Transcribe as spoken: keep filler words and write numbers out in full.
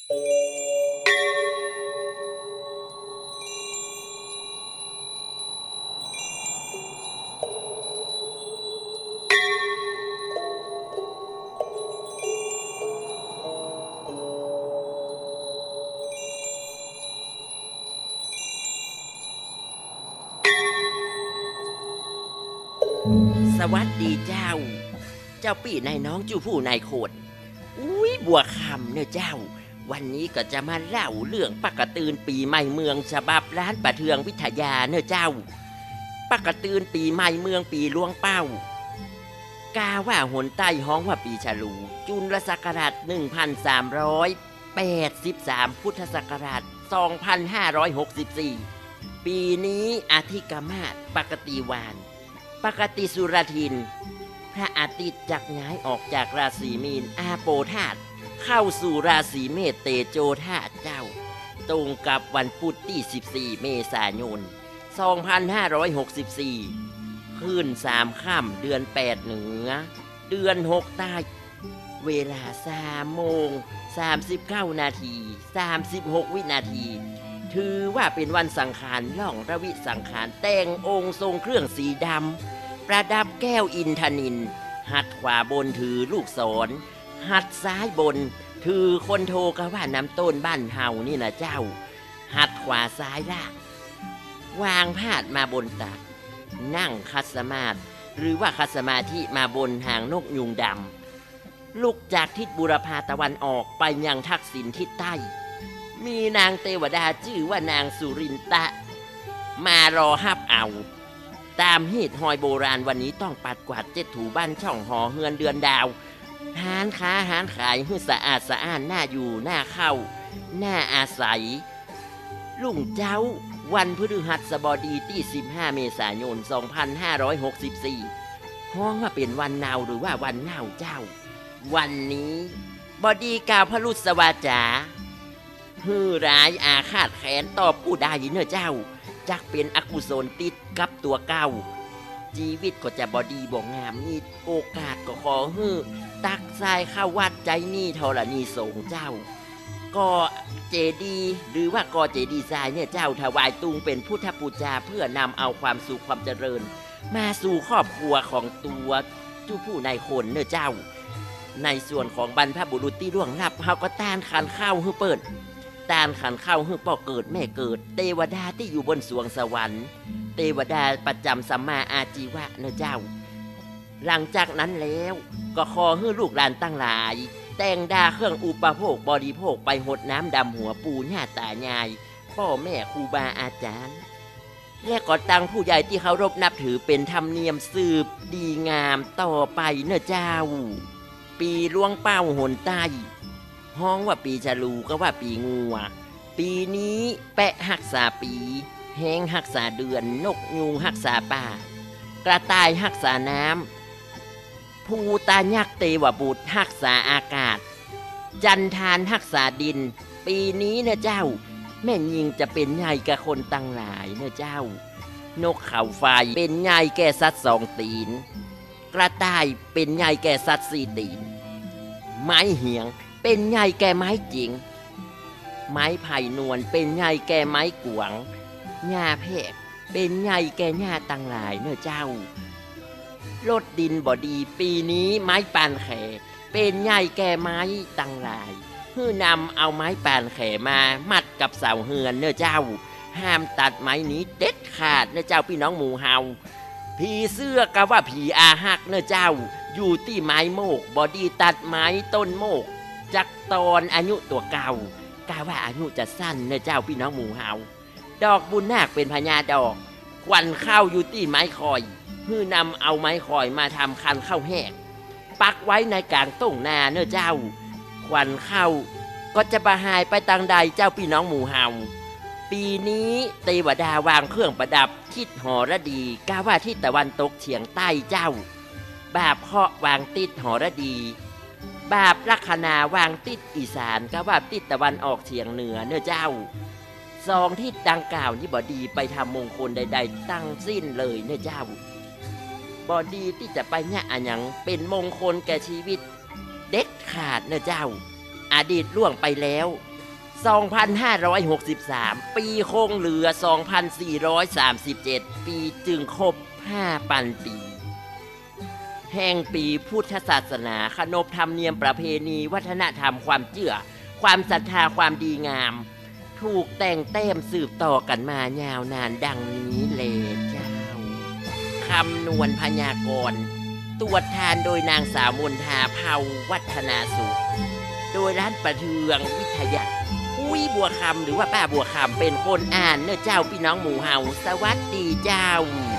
สวัสดีเจ้าเจ้าปี่นายน้องจูผู้นายโคนอุ้ยบัวคำเนี่ยเจ้าวันนี้ก็จะมาเล่าเรื่องปกตื่นปีใหม่เมืองฉบับร้านปะเทืองวิทยาเนี่ยเจ้าปกตื่นปีใหม่เมืองปีล่วงเป้ากาว่าหนใต้ห้องว่าปีฉลูจุลศักราชหนึ่งพันสามร้อยแปดสิบสามพุทธศักราชสองพันห้าร้อยหกสิบสี่ปีนี้อาทิกมาศปกติวานปกติสุรทินพระอาทิตย์จักย้ายออกจากราศีมีนอาโปธาตุเข้าสู่ราศีเมษเตโจธาตุเจ้าตรงกับวันพุธที่สิบสี่เมษายนสองพันห้าร้อยหกสิบสี่ขึ้นสามค่ำเดือนแปดเหนือเดือนหกใต้เวลาสามโมงสามสิบเก้านาทีสามสิบหกวินาทีถือว่าเป็นวันสังขารล่องระวิสังขารแต่งองค์ทรงเครื่องสีดำประดับแก้วอินทนิลหัดขวาบนถือลูกศรหัดซ้ายบนถือคนโทกะว่าน้ำต้นบ้านเฮานี่นะเจ้าหัดขวาซ้ายล่างวางพาดมาบนตักนั่งคัสมาธิหรือว่าคัสมาธิมาบนหางนกยุงดำลุกจากทิศบุรพาตะวันออกไปยังทักษิณทิศใต้มีนางเทวดาชื่อว่านางสุรินตะมารอฮับเอาตามฮีตหอยโบราณวันนี้ต้องปัดกวาดเจ็ดถูบ้านช่องหอเฮือนเดือนดาวหารค้าหารขายให้สะอาดสะอ้านน่าอยู่น่าเข้าน่าอาศัยลุ่งเจ้าวันพฤหัสบดีที่สิบห้าเมษายนสองพันห้าร้อยหกสิบสี่ห้องว่าเป็นวันนาวหรือว่าวันเน่าเจ้าวันนี้บดีกาวพระลุสวาจาฮือร้ายอาฆาตแค้นต่อผู้ใดเนื้อเจ้าจักเป็นอกุศลติดกับตัวเก่าชีวิตก็จะบอดีบ่งามมีโอกาสก็ขอฮือตักทรายเข้าวัดใจนี่ธรณีสงฆ์เจ้าก็เจดีหรือว่าก็เจดีทรายเนี่ยเจ้าถวายตุงเป็นพุทธบูชาเพื่อนำเอาความสุขความเจริญมาสู่ครอบครัวของตัวจู้ผู้นายคนเนื้อเจ้าในส่วนของบรรพบุรุษที่ล่วงลับเฮาก็ต้านขันเข้าฮือเปิดตานขันเข้าฮือป่อเกิดแม่เกิดเทวดาที่อยู่บนสวงสวรรค์เทวดาประจำสัมมาอาจีวะเนเจ้าหลังจากนั้นแล้วก็ขอฮือลูกหลานตั้งหลายแต่งดาเครื่องอุปโภคบริโภคไปหดน้ำดำหัวปู่ย่าตายายพ่อแม่ครูบาอาจารย์และก็ตั้งผู้ใหญ่ที่เคารพนับถือเป็นธรรมเนียมสืบดีงามต่อไปเนเจ้าปีล่วงเป้าหนใต้ห้องว่าปีฉลูก็ว่าปีงัวปีนี้แปะหักษาปีแห้งหักษาเดือนนกยูงหักษาป่ากระต่ายหักษาน้ำภูตายักษ์เตวบุตรหักษาอากาศจันทานหักษาดินปีนี้นะเจ้าแม่ยิงจะเป็นใหญ่กับคนตั้งหลายนะเจ้านกเขาไฟเป็นใหญ่แก่สัตว์สองตีนกระต่ายเป็นใหญ่แก่สัตว์สี่ตีนไม้เหียงเป็นใหญ่แก่ไม้จิงไม้ไผ่นวลเป็นใหญ่แก่ไม้กวางหญ้าแพรกเป็นใหญ่แก่หญ้าตั้งหลายเนื้อเจ้ารถดินบ่ดีปีนี้ไม้ปานแขเป็นใหญ่แก่ไม้ตั้งหลายเพื่อนำเอาไม้ปานแขมามัดกับเสาเฮือนเนื้อเจ้าห้ามตัดไม้นี้เด็ดขาดเนื้อเจ้าพี่น้องหมู่เฮาผีเสื้อก็ว่าผีอาหักเนื้อเจ้าอยู่ที่ไม้โมกบ่ดีตัดไม้ต้นโมกจักตอนอายุตัวเก่ากาว่าอายุจะสั้นเนื้อเจ้าพี่น้องหมู่เฮาดอกบุญนาคเป็นพญาดอกควันเข้าอยู่ที่ไม้คอยเพื่อนำเอาไม้คอยมาทำคันข้าวแห้งปักไว้ในกลางต้งนาเนื้อเจ้าควันเข้าก็จะบาหายไปทางใดเจ้าพี่น้องหมู่เฮาปีนี้เทวดาวางเครื่องประดับทิศหรดีกาว่าทิศตะวันตกเฉียงใต้เจ้าบาปเคาะวางทิศหรดีบาปลัคนาวางทิศอีสานกาว่าทิศตะวันออกเฉียงเหนือเนื้อเจ้าสองทิศดังกล่าวนี้บดีไปทำมงคลใดๆตั้งสิ้นเลยเนื้อเจ้าบดีที่จะไปเนี่ยอันยังเป็นมงคลแก่ชีวิตเด็ดขาดเนื้อเจ้าอดีตล่วงไปแล้วสองพันห้าร้อยหกสิบสาม ปีคงเหลือ สองพันสี่ร้อยสามสิบเจ็ด ปีจึงครบ ห้าพัน ปี แห่งปีพุทธศาสนาขนบธรรมเนียมประเพณีวัฒนธรรมความเชื่อความศรัทธาความดีงามถูกแต่งแต้มสืบต่อกันมายาวนานดังนี้เลยเจ้าคำนวณพยากรณ์ตรวจทานโดยนางสาวมนทาเภาวัฒนาสุขโดยร้านประเทืองวิทยาอุ้ยบัวคำหรือว่าป้าบัวคำเป็นคนอ่านเนอะเจ้าพี่น้องหมู่เฮาสวัสดีเจ้า